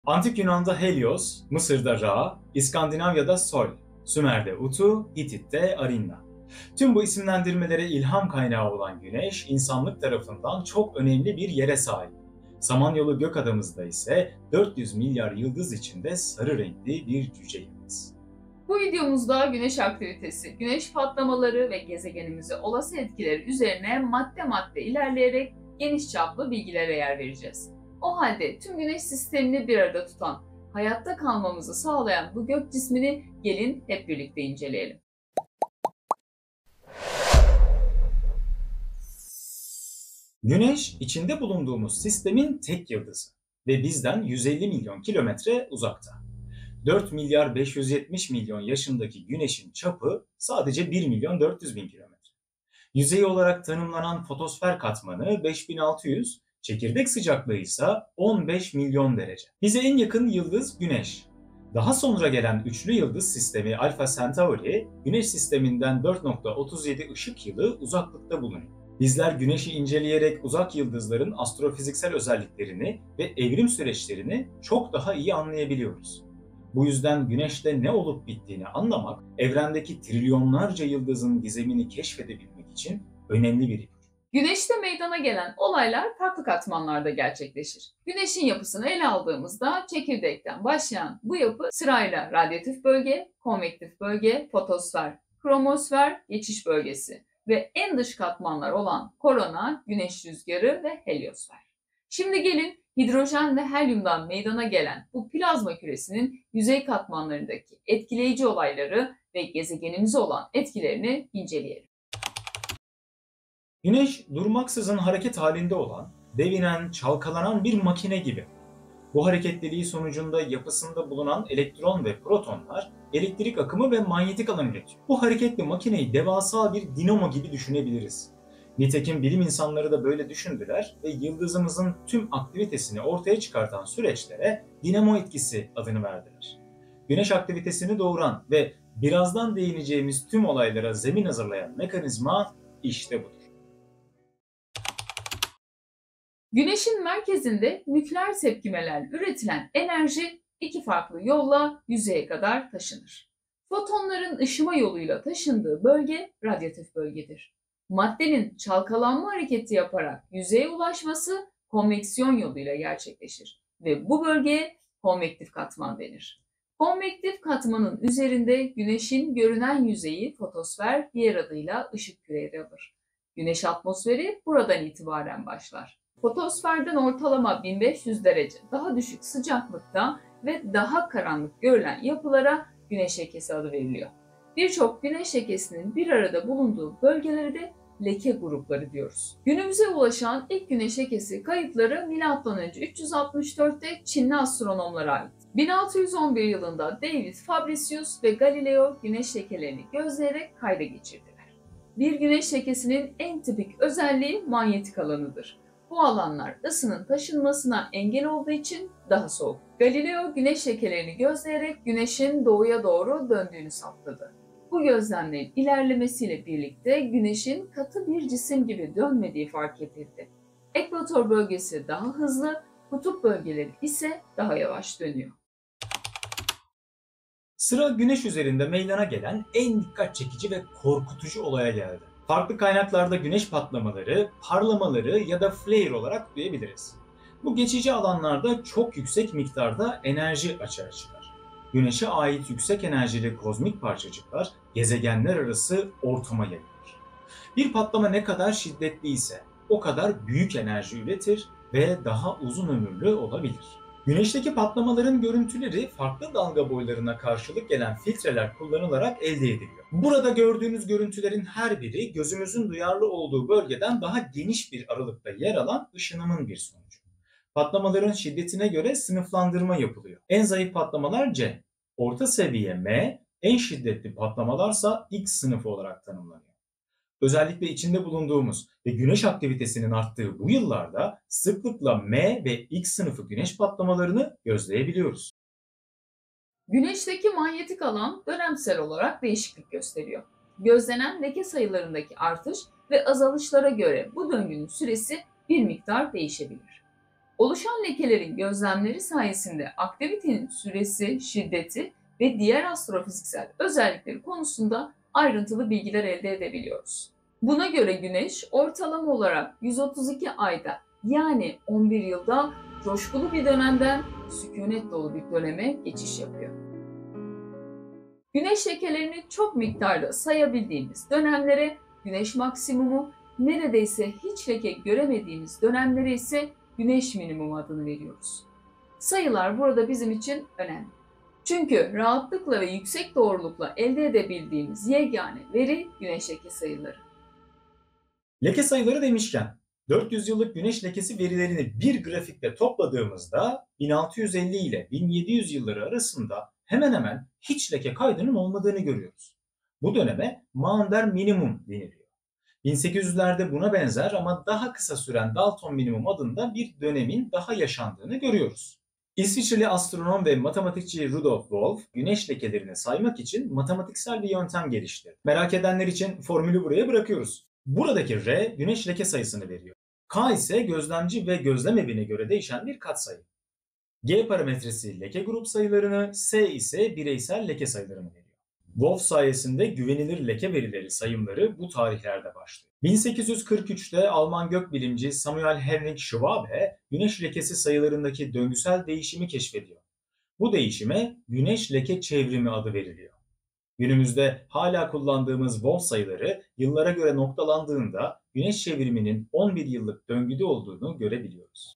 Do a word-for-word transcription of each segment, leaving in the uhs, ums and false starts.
Antik Yunan'da Helios, Mısır'da Ra, İskandinavya'da Sol, Sümer'de Utu, Hitit'te Arinna. Tüm bu isimlendirmelere ilham kaynağı olan Güneş, insanlık tarafından çok önemli bir yere sahip. Samanyolu Gökadamızda ise dört yüz milyar yıldız içinde sarı renkli bir cüce yıldız. Bu videomuzda güneş aktivitesi, güneş patlamaları ve gezegenimize olası etkileri üzerine madde madde ilerleyerek geniş çaplı bilgilere yer vereceğiz. O halde tüm güneş sistemini bir arada tutan, hayatta kalmamızı sağlayan bu gök cismini gelin hep birlikte inceleyelim. Güneş, içinde bulunduğumuz sistemin tek yıldızı ve bizden yüz elli milyon kilometre uzakta. dört milyar beş yüz yetmiş milyon yaşındaki Güneş'in çapı sadece bir milyon dört yüz bin kilometre. Yüzey olarak tanımlanan fotosfer katmanı beş bin altı yüz, çekirdek sıcaklığı ise on beş milyon derece. Bize en yakın yıldız Güneş. Daha sonra gelen üçlü yıldız sistemi Alpha Centauri, Güneş sisteminden dört nokta otuz yedi ışık yılı uzaklıkta bulunuyor. Bizler Güneş'i inceleyerek uzak yıldızların astrofiziksel özelliklerini ve evrim süreçlerini çok daha iyi anlayabiliyoruz. Bu yüzden Güneş'te ne olup bittiğini anlamak, evrendeki trilyonlarca yıldızın gizemini keşfedebilmek için önemli bir ipucu. Güneşte meydana gelen olaylar farklı katmanlarda gerçekleşir. Güneşin yapısını ele aldığımızda çekirdekten başlayan bu yapı sırayla radyatif bölge, konvektif bölge, fotosfer, kromosfer, geçiş bölgesi ve en dış katmanlar olan korona, güneş rüzgarı ve heliosfer. Şimdi gelin hidrojen ve helyumdan meydana gelen bu plazma küresinin yüzey katmanlarındaki etkileyici olayları ve gezegenimize olan etkilerini inceleyelim. Güneş durmaksızın hareket halinde olan, devinen, çalkalanan bir makine gibi. Bu hareketliliği sonucunda yapısında bulunan elektron ve protonlar elektrik akımı ve manyetik alan üretiyor. Bu hareketli makineyi devasa bir dinamo gibi düşünebiliriz. Nitekim bilim insanları da böyle düşündüler ve yıldızımızın tüm aktivitesini ortaya çıkartan süreçlere dinamo etkisi adını verdiler. Güneş aktivitesini doğuran ve birazdan değineceğimiz tüm olaylara zemin hazırlayan mekanizma işte budur. Güneşin merkezinde nükleer tepkimelerle üretilen enerji iki farklı yolla yüzeye kadar taşınır. Fotonların ışıma yoluyla taşındığı bölge radyatif bölgedir. Maddenin çalkalanma hareketi yaparak yüzeye ulaşması konveksiyon yoluyla gerçekleşir ve bu bölgeye konvektif katman denir. Konvektif katmanın üzerinde Güneşin görünen yüzeyi fotosfer, diğer adıyla ışık küreleri alır. Güneş atmosferi buradan itibaren başlar. Fotosferden ortalama bin beş yüz derece daha düşük sıcaklıkta ve daha karanlık görülen yapılara güneş lekesi adı veriliyor. Birçok güneş lekesinin bir arada bulunduğu bölgelere de leke grupları diyoruz. Günümüze ulaşan ilk güneş lekesi kayıtları milattan önce üç yüz altmış dörtte Çinli astronomlara ait. bin altı yüz on bir yılında David Fabricius ve Galileo güneş lekelerini gözleyerek kayda geçirdiler. Bir güneş lekesinin en tipik özelliği manyetik alanıdır. Bu alanlar ısının taşınmasına engel olduğu için daha soğuk. Galileo güneş lekelerini gözleyerek güneşin doğuya doğru döndüğünü saptadı. Bu gözlemlerin ilerlemesiyle birlikte güneşin katı bir cisim gibi dönmediği fark edildi. Ekvator bölgesi daha hızlı, kutup bölgeleri ise daha yavaş dönüyor. Sıra Güneş üzerinde meydana gelen en dikkat çekici ve korkutucu olaya geldi. Farklı kaynaklarda güneş patlamaları, parlamaları ya da flare olarak duyabiliriz. Bu geçici alanlarda çok yüksek miktarda enerji açığa çıkar. Güneşe ait yüksek enerjili kozmik parçacıklar gezegenler arası ortama yayılır. Bir patlama ne kadar şiddetliyse o kadar büyük enerji üretir ve daha uzun ömürlü olabilir. Güneşteki patlamaların görüntüleri farklı dalga boylarına karşılık gelen filtreler kullanılarak elde ediliyor. Burada gördüğünüz görüntülerin her biri gözümüzün duyarlı olduğu bölgeden daha geniş bir aralıkta yer alan ışınımın bir sonucu. Patlamaların şiddetine göre sınıflandırma yapılıyor. En zayıf patlamalar C, orta seviye M, en şiddetli patlamalarsa X sınıfı olarak tanımlanıyor. Özellikle içinde bulunduğumuz ve güneş aktivitesinin arttığı bu yıllarda sıklıkla M ve X sınıfı güneş patlamalarını gözleyebiliyoruz. Güneşteki manyetik alan dönemsel olarak değişiklik gösteriyor. Gözlenen leke sayılarındaki artış ve azalışlara göre bu döngünün süresi bir miktar değişebilir. Oluşan lekelerin gözlemleri sayesinde aktivitenin süresi, şiddeti ve diğer astrofiziksel özellikleri konusunda ayrıntılı bilgiler elde edebiliyoruz. Buna göre Güneş ortalama olarak yüz otuz iki ayda yani on bir yılda coşkulu bir dönemden sükunet dolu bir döneme geçiş yapıyor. Güneş lekelerini çok miktarda sayabildiğimiz dönemlere güneş maksimumu, neredeyse hiç leke göremediğimiz dönemlere ise güneş minimumu adını veriyoruz. Sayılar burada bizim için önemli. Çünkü rahatlıkla ve yüksek doğrulukla elde edebildiğimiz yegane veri güneş leke sayıları. Leke sayıları demişken, dört yüz yıllık güneş lekesi verilerini bir grafikte topladığımızda bin altı yüz elli ile bin yedi yüz yılları arasında hemen hemen hiç leke kaydının olmadığını görüyoruz. Bu döneme Maunder minimum deniliyor. bin sekiz yüzlerde buna benzer ama daha kısa süren Dalton minimum adında bir dönemin daha yaşandığını görüyoruz. İsviçreli astronom ve matematikçi Rudolf Wolf, güneş lekelerini saymak için matematiksel bir yöntem geliştirdi. Merak edenler için formülü buraya bırakıyoruz. Buradaki R, güneş leke sayısını veriyor. K ise gözlemci ve gözlem evine göre değişen bir katsayı. G parametresi leke grup sayılarını, S ise bireysel leke sayılarını veriyor. Wolf sayesinde güvenilir leke verileri sayımları bu tarihlerde başlıyor. bin sekiz yüz kırk üçte Alman gökbilimci Samuel Henrik Schwabe, güneş lekesi sayılarındaki döngüsel değişimi keşfediyor. Bu değişime güneş leke çevrimi adı veriliyor. Günümüzde hala kullandığımız Wolf sayıları yıllara göre noktalandığında güneş çevriminin on bir yıllık döngüde olduğunu görebiliyoruz.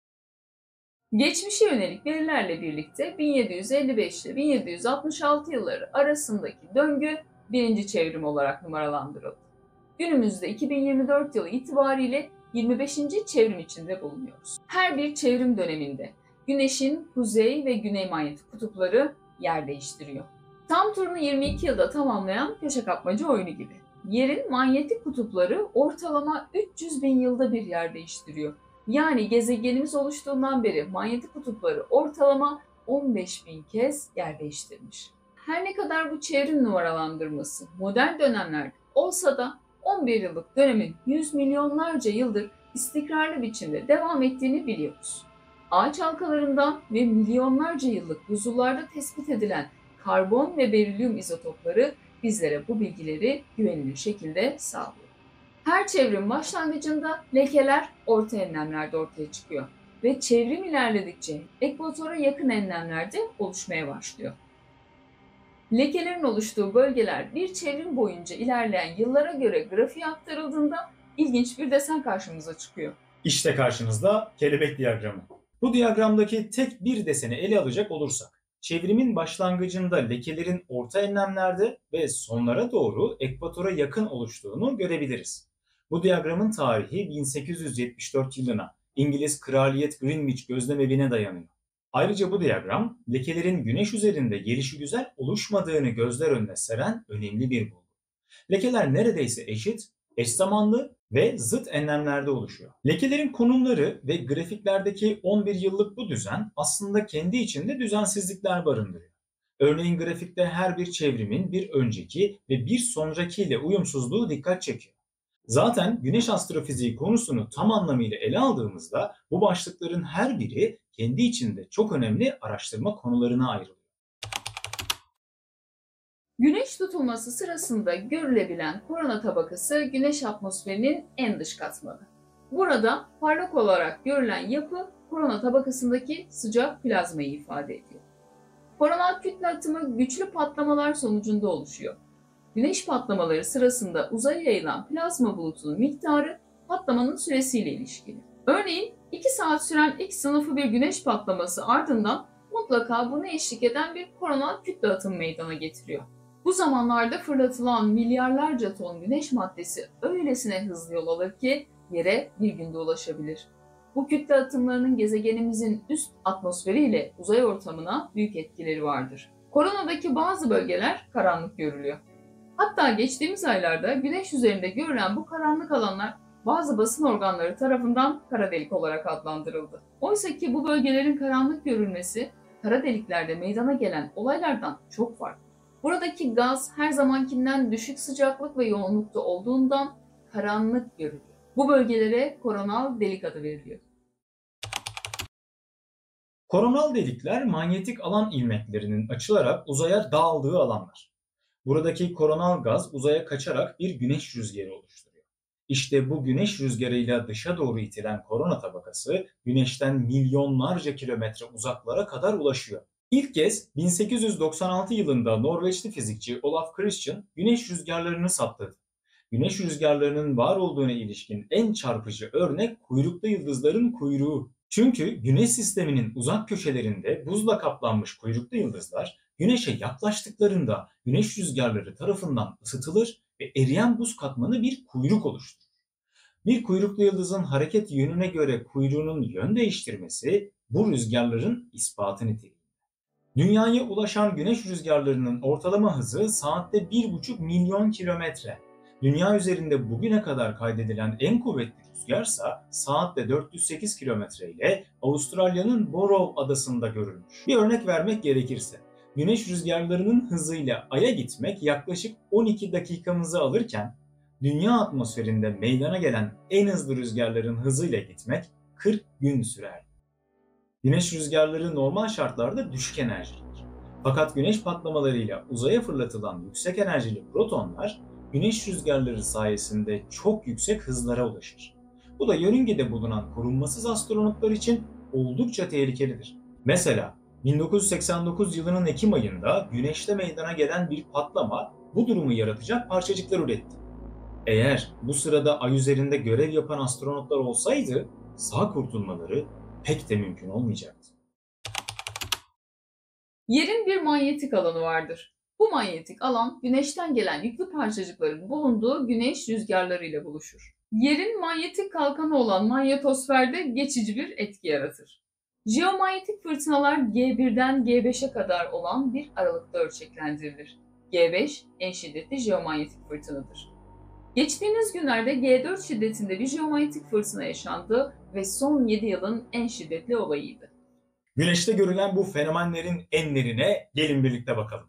Geçmişe yönelik verilerle birlikte bin yedi yüz elli beş ile bin yedi yüz altmış altı yılları arasındaki döngü birinci çevrim olarak numaralandırıldı. Günümüzde iki bin yirmi dört yılı itibariyle yirmi beşinci çevrim içinde bulunuyoruz. Her bir çevrim döneminde Güneş'in kuzey ve güney manyetik kutupları yer değiştiriyor. Tam turunu yirmi iki yılda tamamlayan köşe kapmaca oyunu gibi. Yerin manyetik kutupları ortalama üç yüz bin yılda bir yer değiştiriyor. Yani gezegenimiz oluştuğundan beri manyetik kutupları ortalama on beş bin kez yer değiştirmiş. Her ne kadar bu çevrim numaralandırması modern dönemlerde olsa da on bir yıllık dönemin yüz milyonlarca yıldır istikrarlı biçimde devam ettiğini biliyoruz. Ağaç halkalarından ve milyonlarca yıllık buzullarda tespit edilen karbon ve berilyum izotopları bizlere bu bilgileri güvenilir şekilde sağlıyor. Her çevrim başlangıcında lekeler orta enlemlerde ortaya çıkıyor ve çevrim ilerledikçe ekvatora yakın enlemlerde oluşmaya başlıyor. Lekelerin oluştuğu bölgeler bir çevrim boyunca ilerleyen yıllara göre grafiğe aktarıldığında ilginç bir desen karşımıza çıkıyor. İşte karşınızda kelebek diyagramı. Bu diyagramdaki tek bir deseni ele alacak olursak, çevrimin başlangıcında lekelerin orta enlemlerde ve sonlara doğru ekvatora yakın oluştuğunu görebiliriz. Bu diyagramın tarihi bin sekiz yüz yetmiş dört yılına İngiliz Kraliyet Greenwich gözlemevine dayanıyor. Ayrıca bu diyagram lekelerin güneş üzerinde gelişigüzel oluşmadığını gözler önüne seren önemli bir bulgu. Lekeler neredeyse eşit, eş zamanlı ve zıt enlemlerde oluşuyor. Lekelerin konumları ve grafiklerdeki on bir yıllık bu düzen aslında kendi içinde düzensizlikler barındırıyor. Örneğin grafikte her bir çevrimin bir önceki ve bir sonrakiyle uyumsuzluğu dikkat çekiyor. Zaten güneş astrofiziği konusunu tam anlamıyla ele aldığımızda bu başlıkların her biri kendi içinde çok önemli araştırma konularına ayrılıyor. Güneş tutulması sırasında görülebilen korona tabakası güneş atmosferinin en dış katmanı. Burada parlak olarak görülen yapı korona tabakasındaki sıcak plazmayı ifade ediyor. Koronal kütle atımı güçlü patlamalar sonucunda oluşuyor. Güneş patlamaları sırasında uzaya yayılan plazma bulutunun miktarı patlamanın süresiyle ilişkili. Örneğin iki saat süren X sınıfı bir güneş patlaması ardından mutlaka buna eşlik eden bir koronal kütle atımı meydana getiriyor. Bu zamanlarda fırlatılan milyarlarca ton güneş maddesi öylesine hızlı yol alır ki yere bir günde ulaşabilir. Bu kütle atımlarının gezegenimizin üst atmosferiyle uzay ortamına büyük etkileri vardır. Koronadaki bazı bölgeler karanlık görülüyor. Hatta geçtiğimiz aylarda Güneş üzerinde görülen bu karanlık alanlar bazı basın organları tarafından kara delik olarak adlandırıldı. Oysa ki bu bölgelerin karanlık görülmesi kara deliklerde meydana gelen olaylardan çok farklı. Buradaki gaz her zamankinden düşük sıcaklık ve yoğunlukta olduğundan karanlık görülüyor. Bu bölgelere koronal delik adı veriliyor. Koronal delikler manyetik alan ilmeklerinin açılarak uzaya dağıldığı alanlar. Buradaki koronal gaz uzaya kaçarak bir güneş rüzgarı oluşturuyor. İşte bu güneş rüzgarıyla dışa doğru itilen korona tabakası güneşten milyonlarca kilometre uzaklara kadar ulaşıyor. İlk kez bin sekiz yüz doksan altı yılında Norveçli fizikçi Olaf Christian güneş rüzgarlarını saptadı. Güneş rüzgarlarının var olduğuna ilişkin en çarpıcı örnek kuyruklu yıldızların kuyruğu. Çünkü güneş sisteminin uzak köşelerinde buzla kaplanmış kuyruklu yıldızlar güneşe yaklaştıklarında güneş rüzgarları tarafından ısıtılır ve eriyen buz katmanı bir kuyruk oluşturur. Bir kuyruklu yıldızın hareket yönüne göre kuyruğunun yön değiştirmesi bu rüzgarların ispatı niteliğinde. Dünyaya ulaşan güneş rüzgarlarının ortalama hızı saatte bir buçuk milyon kilometre. Dünya üzerinde bugüne kadar kaydedilen en kuvvetli rüzgarsa saatte dört yüz sekiz kilometre ile Avustralya'nın Barrow adasında görülmüş. Bir örnek vermek gerekirse, güneş rüzgarlarının hızıyla Ay'a gitmek yaklaşık on iki dakikamızı alırken, dünya atmosferinde meydana gelen en hızlı rüzgarların hızıyla gitmek kırk gün sürer. Güneş rüzgarları normal şartlarda düşük enerjilidir. Fakat güneş patlamalarıyla uzaya fırlatılan yüksek enerjili protonlar, güneş rüzgarları sayesinde çok yüksek hızlara ulaşır. Bu da yörüngede bulunan korunmasız astronotlar için oldukça tehlikelidir. Mesela bin dokuz yüz seksen dokuz yılının Ekim ayında Güneş'te meydana gelen bir patlama bu durumu yaratacak parçacıklar üretti. Eğer bu sırada Ay üzerinde görev yapan astronotlar olsaydı sağ kurtulmaları pek de mümkün olmayacaktı. Yerin bir manyetik alanı vardır. Bu manyetik alan güneşten gelen yüklü parçacıkların bulunduğu güneş rüzgarlarıyla buluşur. Yerin manyetik kalkanı olan manyetosferde geçici bir etki yaratır. Jeomanyetik fırtınalar G birden G beşe kadar olan bir aralıkta ölçeklendirilir. G beş en şiddetli jeomanyetik fırtınadır. Geçtiğimiz günlerde G dört şiddetinde bir jeomanyetik fırtına yaşandı ve son yedi yılın en şiddetli olayıydı. Güneşte görülen bu fenomenlerin enlerine gelin birlikte bakalım.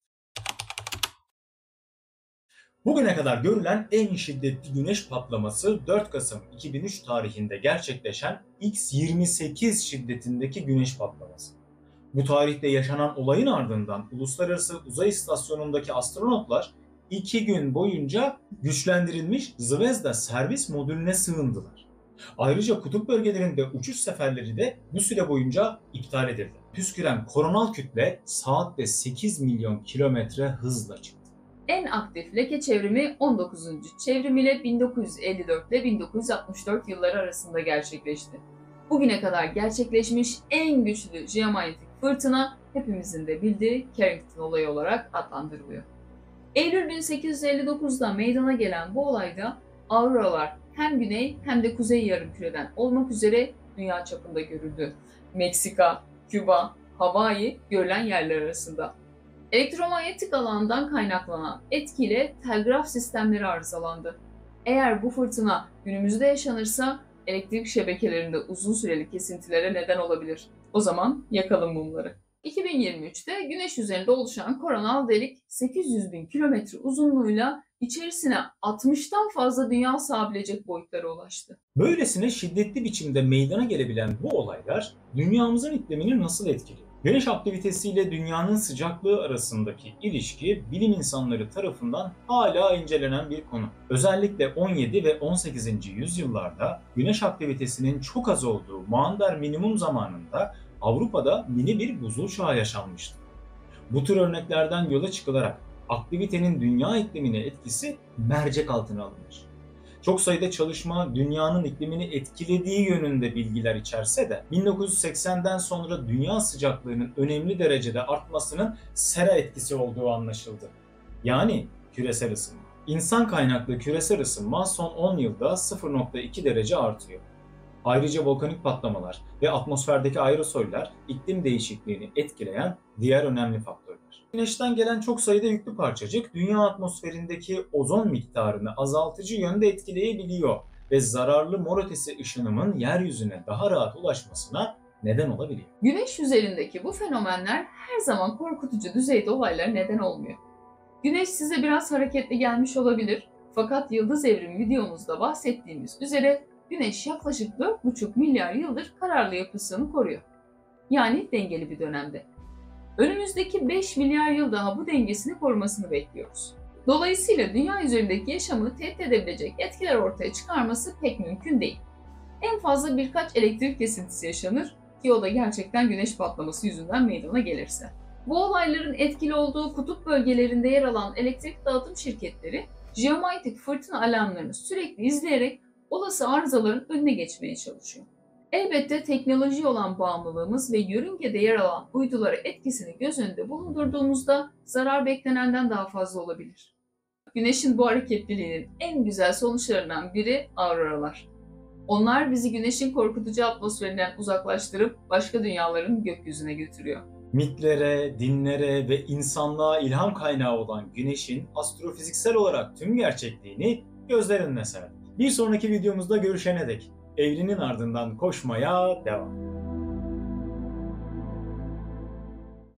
Bugüne kadar görülen en şiddetli güneş patlaması dört Kasım iki bin üç tarihinde gerçekleşen X yirmi sekiz şiddetindeki güneş patlaması. Bu tarihte yaşanan olayın ardından Uluslararası Uzay İstasyonu'ndaki astronotlar iki gün boyunca güçlendirilmiş Zvezda servis modülüne sığındılar. Ayrıca kutup bölgelerinde uçuş seferleri de bu süre boyunca iptal edildi. Püsküren koronal kütle saatte sekiz milyon kilometre hızla çıktı. En aktif leke çevrimi on dokuzuncu çevrim ile bin dokuz yüz elli dört ile bin dokuz yüz altmış dört yılları arasında gerçekleşti. Bugüne kadar gerçekleşmiş en güçlü jeomanyetik fırtına hepimizin de bildiği Carrington olayı olarak adlandırılıyor. Eylül bin sekiz yüz elli dokuzda meydana gelen bu olayda auroralar hem güney hem de kuzey yarımküreden olmak üzere dünya çapında görüldü. Meksika, Küba, Hawaii görülen yerler arasında. Elektromanyetik alandan kaynaklanan etkiyle telgraf sistemleri arızalandı. Eğer bu fırtına günümüzde yaşanırsa elektrik şebekelerinde uzun süreli kesintilere neden olabilir. O zaman yakalım mumları. iki bin yirmi üçte Güneş üzerinde oluşan koronal delik sekiz yüz bin kilometre uzunluğuyla içerisine altmıştan fazla dünya sığabilecek boyutlara ulaştı. Böylesine şiddetli biçimde meydana gelebilen bu olaylar dünyamızın iklimini nasıl etkiliyor? Güneş aktivitesiyle dünyanın sıcaklığı arasındaki ilişki bilim insanları tarafından hala incelenen bir konu. Özellikle on yedi ve on sekizinci yüzyıllarda güneş aktivitesinin çok az olduğu Maunder minimum zamanında Avrupa'da mini bir buzul çağı yaşanmıştı. Bu tür örneklerden yola çıkılarak aktivitenin dünya iklimine etkisi mercek altına alınır. Çok sayıda çalışma dünyanın iklimini etkilediği yönünde bilgiler içerse de bin dokuz yüz seksenden sonra dünya sıcaklığının önemli derecede artmasının sera etkisi olduğu anlaşıldı. Yani küresel ısınma. İnsan kaynaklı küresel ısınma son on yılda sıfır nokta iki derece artıyor. Ayrıca volkanik patlamalar ve atmosferdeki aerosoller iklim değişikliğini etkileyen diğer önemli faktörler. Güneşten gelen çok sayıda yüklü parçacık dünya atmosferindeki ozon miktarını azaltıcı yönde etkileyebiliyor ve zararlı mor ötesi ışınımın yeryüzüne daha rahat ulaşmasına neden olabiliyor. Güneş üzerindeki bu fenomenler her zaman korkutucu düzeyde olaylara neden olmuyor. Güneş size biraz hareketli gelmiş olabilir, fakat yıldız evrimi videomuzda bahsettiğimiz üzere Güneş yaklaşık dört buçuk milyar yıldır kararlı yapısını koruyor. yani dengeli bir dönemde. Önümüzdeki beş milyar yıl daha bu dengesini korumasını bekliyoruz. Dolayısıyla dünya üzerindeki yaşamı tehdit edebilecek etkiler ortaya çıkarması pek mümkün değil. En fazla birkaç elektrik kesintisi yaşanır ki o da gerçekten güneş patlaması yüzünden meydana gelirse. Bu olayların etkili olduğu kutup bölgelerinde yer alan elektrik dağıtım şirketleri jeomanyetik fırtına alarmlarını sürekli izleyerek olası arızaların önüne geçmeye çalışıyor. Elbette teknolojiye olan bağımlılığımız ve yörüngede yer alan uydulara etkisini göz önünde bulundurduğumuzda zarar beklenenden daha fazla olabilir. Güneşin bu hareketliliğinin en güzel sonuçlarından biri auroralar. Onlar bizi güneşin korkutucu atmosferinden uzaklaştırıp başka dünyaların gökyüzüne götürüyor. Mitlere, dinlere ve insanlığa ilham kaynağı olan güneşin astrofiziksel olarak tüm gerçekliğini gözler önüne serdik. Bir sonraki videomuzda görüşene dek evrenin ardından koşmaya devam.